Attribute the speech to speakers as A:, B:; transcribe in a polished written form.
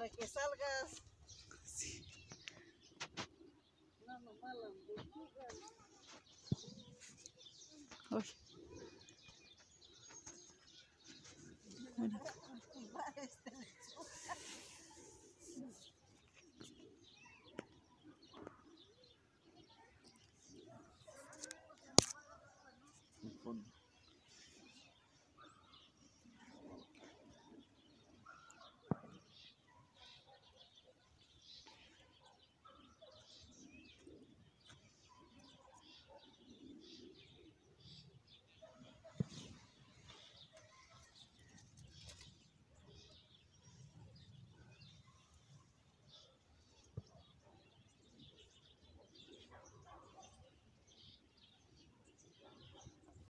A: para que salgas.
B: Sí.
A: No, nomás las lechugas.
B: Uy. Mira acá.